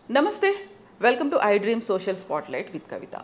నమస్తే, welcome to I dream social spotlight with Kavitha.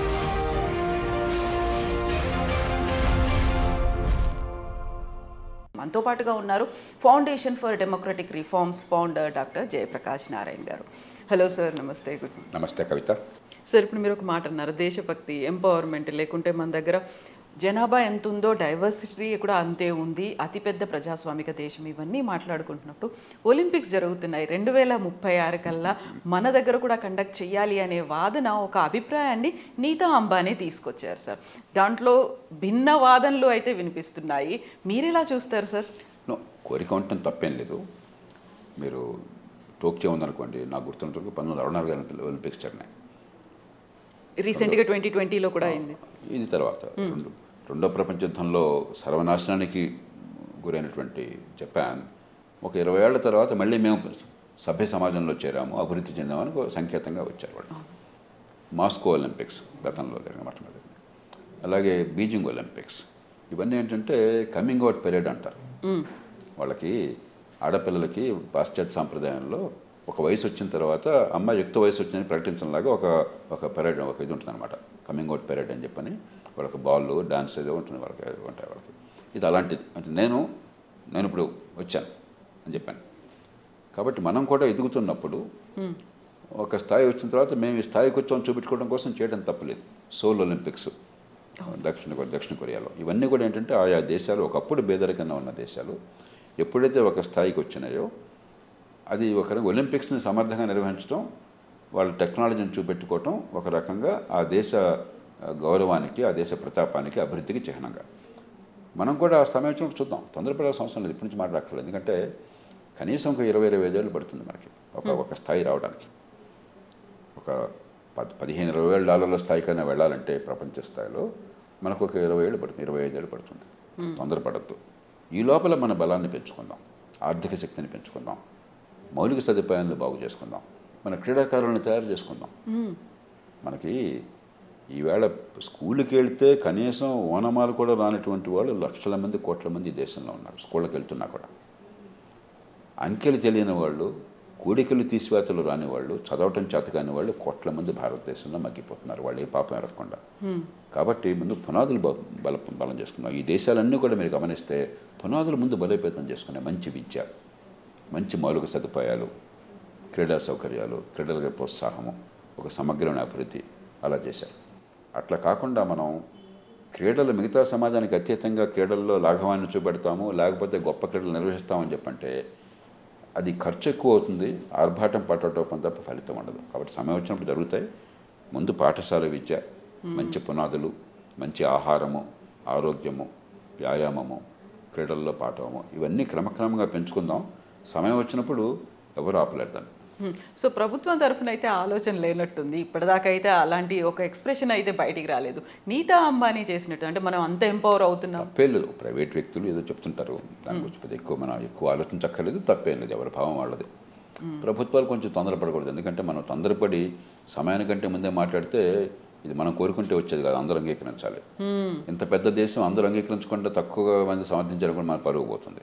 మనతో పాటుగా ఉన్నారు foundation for democratic reforms founder doctor Jayaprakash Narayana garu. Hello sir, నమస్తే. Good morning. నమస్తే కవిత. సార్, ఇప్పుడు మీరు ఒక మాట అన్నారు, దేశభక్తి, ఎంపవర్మెంట్, లేకుంటే మన దగ్గర జనాభా ఎంత ఉందో డైవర్సిటీ కూడా అంతే ఉంది, అతిపెద్ద ప్రజాస్వామిక దేశం, ఇవన్నీ మాట్లాడుకుంటున్నప్పుడు ఒలింపిక్స్ జరుగుతున్నాయి 2036 కల్లా మన దగ్గర కూడా కండక్ట్ చేయాలి అనే వాదన, ఒక అభిప్రాయాన్ని నీతా అంబానీ తీసుకొచ్చారు సార్. దాంట్లో భిన్న వాదనలు అయితే వినిపిస్తున్నాయి. మీరెలా చూస్తారు సార్? కోరిక ఉండటం తప్పేం లేదు. మీరు టోక్యో ఉందనుకోండి, నాకు గుర్తున్నంతవరకు 1964 గారి ఒలింపిక్స్ జరిగినాయి. రీసెంట్గా 2020లో కూడా అయింది. ఇది తర్వాత రెండో ప్రపంచ యుద్ధంలో సర్వనాశనానికి గురైనటువంటి జపాన్ ఒక 20 ఏళ్ల తర్వాత మళ్ళీ మేము సభ్య సమాజంలో చేరాము, అభివృద్ధి చెందామని ఒక సంకేతంగా వచ్చారు వాళ్ళు. మాస్కో ఒలింపిక్స్ గతంలో జరిగిన మాట. అలాగే బీజింగ్ ఒలింపిక్స్, ఇవన్నీ ఏంటంటే కమింగ్ అవుట్ పీరియడ్ అంటారు. వాళ్ళకి ఆడపిల్లలకి పాశ్చాత్య సాంప్రదాయంలో ఒక వయసు వచ్చిన తర్వాత అమ్మాయి యుక్త వయసు వచ్చిందని ప్రకటించడంలాగా ఒక పీరియడ్, ఒక ఇది ఉంటుంది అనమాట, కమింగ్ అవుట్ పీరియడ్ అని చెప్పని. వాళ్ళకి బాల్ డాన్స్ ఏదో ఉంటుంది వాళ్ళకి. ఇది అలాంటిది. అంటే నేను ఇప్పుడు వచ్చాను అని చెప్పాను. కాబట్టి మనం కూడా ఎదుగుతున్నప్పుడు ఒక స్థాయి వచ్చిన తర్వాత మేము ఈ స్థాయికి వచ్చామని చూపించుకోవడం కోసం చేయడం తప్పలేదు. సోల్ ఒలింపిక్స్ దక్షిణ కొరియాలో, ఇవన్నీ కూడా ఏంటంటే ఆయా దేశాలు ఒకప్పుడు పేదరికంగా ఉన్న దేశాలు ఎప్పుడైతే ఒక స్థాయికి వచ్చినాయో అది ఒక ఒలింపిక్స్ని సమర్థంగా నిర్వహించడం, వాళ్ళ టెక్నాలజీని చూపెట్టుకోవటం ఒక రకంగా ఆ దేశ గౌరవానికి, ఆ దేశ ప్రతాపానికి, అభివృద్ధికి చిహ్నంగా. మనం కూడా ఆ సమయం వచ్చినప్పుడు చూద్దాం. తొందరపడాల్సిన అవసరం లేదు, ఇప్పటి నుంచి మాట్లాడక్కర్లేదు. ఎందుకంటే కనీసం ఒక 20-25 ఏళ్ళు పడుతుంది మనకి ఒక స్థాయి రావడానికి. ఒక $15-20 స్థాయికైనా వెళ్ళాలంటే ప్రపంచ స్థాయిలో మనకు ఒక 20 ఏళ్ళు పడుతుంది, 25 ఏళ్ళు పడుతుంది. తొందరపడద్దు. ఈ లోపల మన బలాన్ని పెంచుకుందాం, ఆర్థిక శక్తిని పెంచుకుందాం, మౌలిక సదుపాయాలను బాగు చేసుకుందాం, మన క్రీడాకారులను తయారు చేసుకుందాం. మనకి ఈవేళ స్కూల్కి వెళ్తే కనీసం ఓనమాలు కూడా రానటువంటి వాళ్ళు లక్షల మంది, కోట్ల మంది ఈ దేశంలో ఉన్నారు. స్కూళ్ళకి వెళ్తున్నా కూడా అంకెలు తెలియని వాళ్ళు, కూడికలు తీసివేతలు రాని వాళ్ళు, చదవటం చేతకాని వాళ్ళు కోట్ల మంది భారతదేశంలో మగ్గిపోతున్నారు, వాళ్ళు ఏ పాపం ఎరగకుండా. కాబట్టి ముందు పునాదులు బలం చేసుకున్నాం. ఈ దేశాలన్నీ కూడా మీరు గమనిస్తే పునాదులు ముందు బలోపేతం చేసుకున్నాయి. మంచి విద్య, మంచి మౌలిక సదుపాయాలు, క్రీడా సౌకర్యాలు, క్రీడల ప్రోత్సాహము, ఒక సమగ్రమైన అభివృద్ధి అలా చేశారు. అట్లా కాకుండా మనం క్రీడలు మిగతా సమాజానికి అత్యధికంగా క్రీడల్లో లాఘవాన్ని చూపెడతాము, లేకపోతే గొప్ప క్రీడలు నిర్వహిస్తామని చెప్పంటే అది ఖర్చు ఎక్కువ అవుతుంది, ఆర్భాటం పట్టడం తప్ప ఫలితం ఉండదు. కాబట్టి సమయం వచ్చినప్పుడు జరుగుతాయి. ముందు పాఠశాల విద్య, మంచి పునాదులు, మంచి ఆహారము, ఆరోగ్యము, వ్యాయామము, క్రీడల్లో పాఠము, ఇవన్నీ క్రమక్రమంగా పెంచుకుందాం. సమయం వచ్చినప్పుడు ఎవరు ఆపలేరు దాన్ని. సో ప్రభుత్వం తరఫున అయితే ఆలోచన లేనట్టుంది. ఇప్పటిదాకా అయితే అలాంటి ఒక ఎక్స్ప్రెషన్ అయితే బయటికి రాలేదు. నీతా అంబానీ చేసినట్టు, అంటే మనం అంత ఎంపవర్ అవుతున్నాం. తప్పేం లేదు. ప్రైవేట్ వ్యక్తులు ఏదో చెప్తుంటారు, దాని గురించి మనం ఎక్కువ ఆలోచించక్కర్లేదు. తప్పేం లేదు, ఎవరి భావం వాళ్ళది. ప్రభుత్వాలు కొంచెం తొందరపడకూడదు. ఎందుకంటే మనం తొందరపడి సమయానికంటే ముందే మాట్లాడితే ఇది మనం కోరుకుంటే వచ్చేది కాదు, అందరూ అంగీకరించాలి. ఇంత పెద్ద దేశం అందరూ అంగీకరించకుండా తక్కువగా మంది సమర్థించడం కూడా మన పరుగు పోతుంది.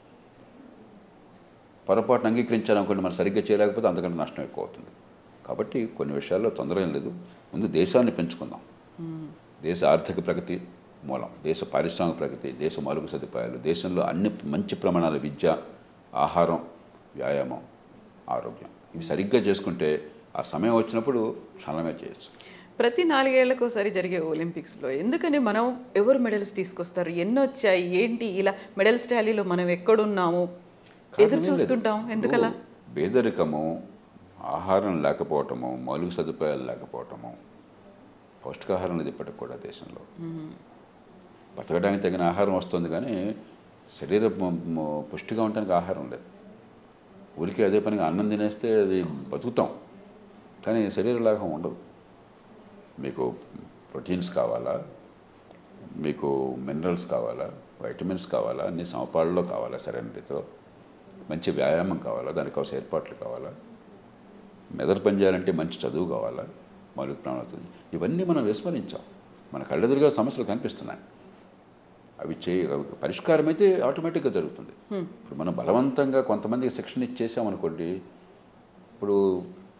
పొరపాటును అంగీకరించాలనుకోండి, మనం సరిగ్గా చేయలేకపోతే అంతకంటే నష్టం ఎక్కువ అవుతుంది. కాబట్టి కొన్ని విషయాల్లో తొందర ఏం లేదు. ముందు దేశాన్ని పెంచుకుందాం. దేశ ఆర్థిక ప్రగతి మూలం, దేశ పారిశ్రామిక ప్రగతి, దేశ మౌలిక సదుపాయాలు, దేశంలో అన్ని మంచి ప్రమాణాల విద్య, ఆహారం, వ్యాయామం, ఆరోగ్యం, ఇవి సరిగ్గా చేసుకుంటే ఆ సమయం వచ్చినప్పుడు క్షణమే చేయొచ్చు. ప్రతి 4 ఏళ్లకోసారి జరిగే ఒలింపిక్స్లో ఎందుకని మనం ఎవరు మెడల్స్ తీసుకొస్తారు, ఎన్ని వచ్చాయి, ఏంటి, ఇలా మెడల్స్ టాలీలో మనం ఎక్కడున్నాము ఎదురు చూస్తుంటాం, ఎందుకలా? పేదరికము, ఆహారం లేకపోవటము, మౌలిక సదుపాయాలు లేకపోవటము, పౌష్టికాహారం లేదు ఇప్పటికి కూడా దేశంలో. బతకడానికి తగిన ఆహారం వస్తుంది కానీ శరీరం పుష్టిగా ఉండడానికి ఆహారం లేదు. ఊరికి అదే పనిగా అన్నం తినేస్తే అది బతుకుతాం, కానీ శరీర లాభం ఉండదు. మీకు ప్రోటీన్స్ కావాలా, మీకు మినరల్స్ కావాలా, వైటమిన్స్ కావాలా, అన్ని సమపాళ్ళలో కావాలా, సరైన రీతిలో మంచి వ్యాయామం కావాలా, దానికి కావాల్సిన ఏర్పాట్లు కావాలా, మెదడు పనిచేయాలంటే మంచి చదువు కావాలా, మౌలిక ప్రాణాలు, ఇవన్నీ మనం విస్మరించాం. మన కళ్ళెదురుగా సమస్యలు కనిపిస్తున్నాయి. అవి పరిష్కారం అయితే ఆటోమేటిక్గా జరుగుతుంది. ఇప్పుడు మనం బలవంతంగా కొంతమందికి శిక్షణ ఇచ్చేసామనుకోండి, ఇప్పుడు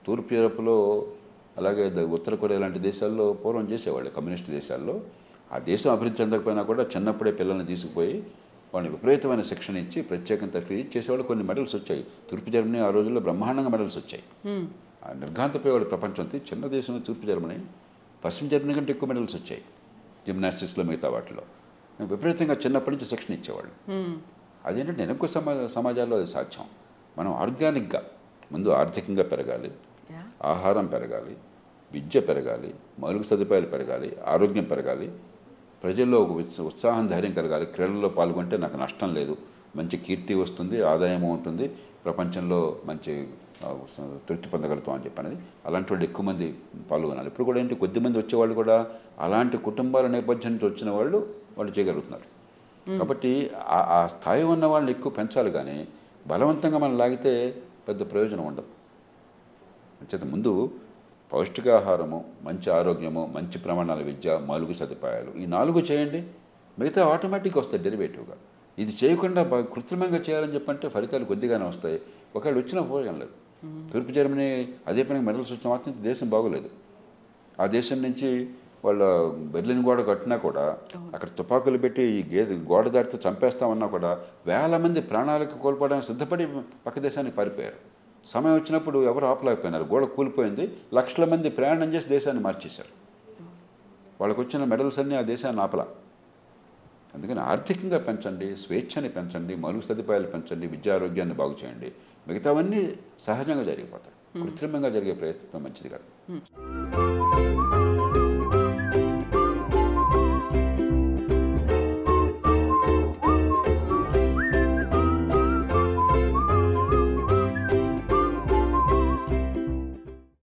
తూర్పు యూరప్లో అలాగే ఉత్తర కొరియా లాంటి దేశాల్లో పూర్వం చేసేవాళ్ళు, కమ్యూనిస్ట్ దేశాల్లో. ఆ దేశం అభివృద్ధి చెందకపోయినా కూడా చిన్నప్పుడే పిల్లల్ని తీసుకుపోయి వాళ్ళని విపరీతమైన శిక్షణ ఇచ్చి ప్రత్యేకంగా ఫీజు చేసేవాళ్ళు. కొన్ని మెడల్స్ వచ్చాయి. తూర్పు జర్మనీ ఆ రోజుల్లో బ్రహ్మాండంగా మెడల్స్ వచ్చాయి. ఆ నిర్ఘాంతపోయేవాడు ప్రపంచంతో. చిన్న దేశం తూర్పు జర్మనీ, పశ్చిమ జర్మనీ కంటే ఎక్కువ మెడల్స్ వచ్చాయి జిమ్నాస్టిక్స్లో, మిగతా వాటిలో. విపరీతంగా చిన్నప్పటి నుంచి శిక్షణ ఇచ్చేవాళ్ళు. అదేంటంటే ఎక్కువ సమాజాల్లో అది సాధ్యం. మనం ఆర్గానిక్గా ముందు ఆర్థికంగా పెరగాలి, ఆహారం పెరగాలి, విద్య పెరగాలి, మౌలిక సదుపాయాలు పెరగాలి, ఆరోగ్యం పెరగాలి, ప్రజల్లో ఒక ఉత్సాహం, ధైర్యం కలగాలి. క్రీడల్లో పాల్గొంటే నాకు నష్టం లేదు, మంచి కీర్తి వస్తుంది, ఆదాయం ఉంటుంది, ప్రపంచంలో మంచి తృప్తి పొందగలుగుతాం అని చెప్పనేది. అలాంటి వాళ్ళు ఎక్కువ మంది పాల్గొనాలి. ఇప్పుడు కూడా ఏంటి, కొద్దిమంది వచ్చేవాళ్ళు కూడా అలాంటి కుటుంబాల నేపథ్యం నుంచి వచ్చిన వాళ్ళు చేయగలుగుతున్నారు. కాబట్టి ఆ స్థాయి ఉన్న వాళ్ళని ఎక్కువ పెంచాలి, కానీ బలవంతంగా మనం లాగితే పెద్ద ప్రయోజనం ఉండదు. అంచేత ముందు పౌష్టికాహారము, మంచి ఆరోగ్యము, మంచి ప్రమాణాల విద్య, మౌలిక సదుపాయాలు, ఈ 4 చేయండి, మిగతా ఆటోమేటిక్గా వస్తాయి డెరివేటివ్గా. ఇది చేయకుండా కృత్రిమంగా చేయాలని చెప్పంటే ఫలితాలు కొద్దిగానే వస్తాయి. ఒకవేళ వచ్చినా ఉపయోగం లేదు. తూర్పు జర్మనీ అదే పని మెడల్స్ వచ్చిన మాత్రం దేశం బాగోలేదు. ఆ దేశం నుంచి వాళ్ళ బెర్లిన్ గోడ కట్టినా కూడా అక్కడ తుపాకులు పెట్టి ఈ గోడ దాటితో చంపేస్తామన్నా కూడా వేల మంది ప్రాణాలకు కోల్పోవడానికి సిద్ధపడి పక్క దేశానికి పారిపోయారు. సమయం వచ్చినప్పుడు ఎవరు ఆపలేకపోయినారు. గోడ కూలిపోయింది. లక్షల మంది ప్రయాణం చేసి దేశాన్ని మార్చేశారు. వాళ్ళకు వచ్చిన మెడల్స్ అన్నీ ఆ దేశాన్ని ఆపలా. అందుకని ఆర్థికంగా పెంచండి, స్వేచ్ఛని పెంచండి, మౌలిక సదుపాయాలు పెంచండి, విద్యా ఆరోగ్యాన్ని బాగు చేయండి. మిగతావన్నీ సహజంగా జరిగిపోతాయి. కృత్రిమంగా జరిగే ప్రయత్నం మంచిది కాదు.